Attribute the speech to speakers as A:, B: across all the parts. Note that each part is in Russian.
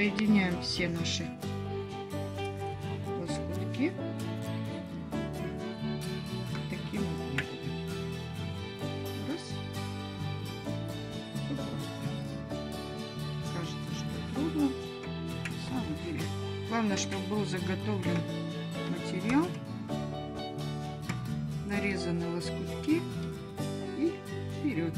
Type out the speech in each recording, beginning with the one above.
A: соединяем все наши лоскутки таким вот методом. Раз. Все просто. Кажется, что трудно. На самом деле. Главное, чтобы был заготовлен материал, нарезаны лоскутки и вперед.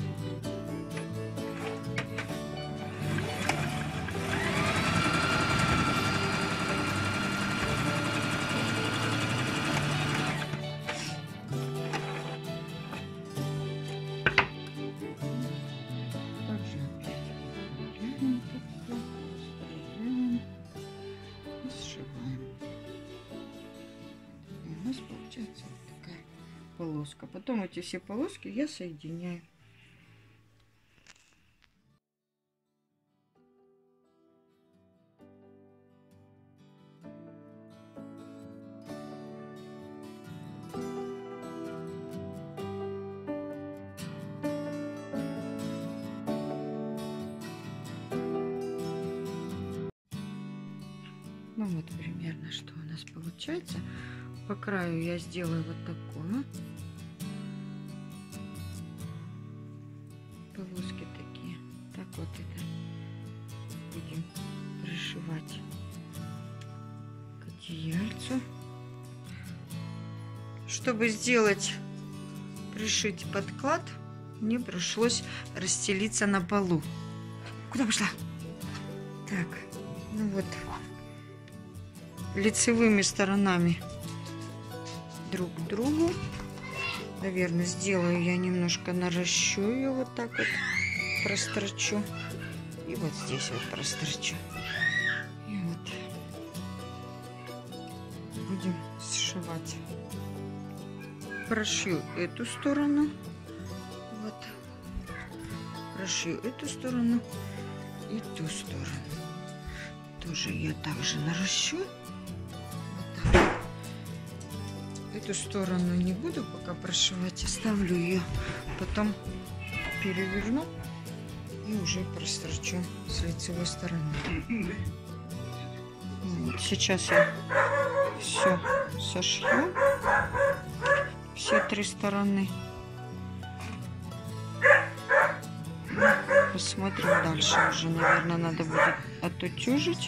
A: Получается вот такая полоска. Потом эти все полоски я соединяю. Ну вот примерно что у нас получается. По краю я сделаю вот такое. Полоски такие. Так вот это будем пришивать к одеяльцу. Чтобы сделать, пришить подклад, мне пришлось расстелиться на полу. Куда пошла? Так, ну вот, лицевыми сторонами друг к другу. Наверное, сделаю я немножко, наращу ее вот так вот, прострочу. И вот здесь вот прострочу. И вот будем сшивать. Прошью эту сторону. Вот. Прошью эту сторону и ту сторону. Тоже я также наращу. Вот так. Эту сторону не буду пока прошивать, оставлю ее, потом переверну и уже прострочу с лицевой стороны. Вот. Сейчас я все сошью, все три стороны. Посмотрим дальше. Уже, наверное, надо будет отутюжить.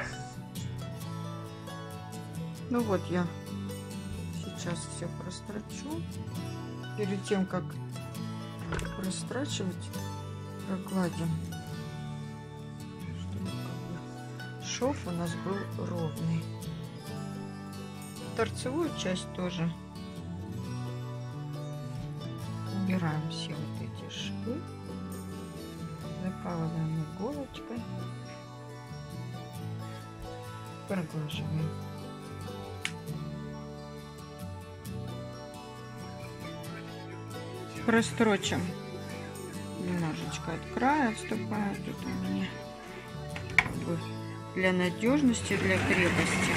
A: Ну вот я сейчас все прострочу. Перед тем, как прострачивать, прогладим, чтобы шов у нас был ровный. Торцевую часть тоже убираем все вот эти швы, закалываем иголочкой, проглаживаем. Прострочим немножечко от края, отступает тут у меня, как бы для надежности, для крепости.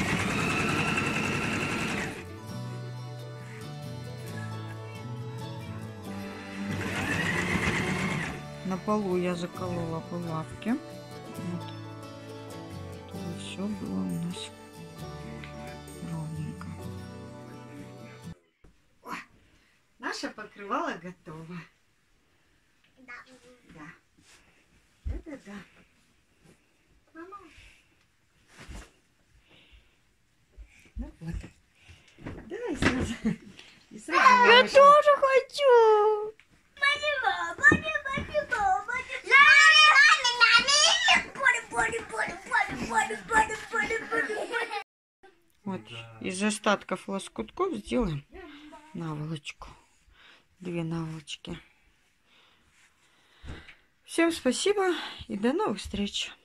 A: На полу я заколола булавки, вот, чтобы все было у нас ровненько. Наше покрывало готово.
B: Да.
A: Да. Это да. Мама. Ну вот. Давай сразу.
B: Я тоже хочу.
A: Вот из остатков лоскутков сделаем наволочку. 2 наволочки. Всем спасибо и до новых встреч.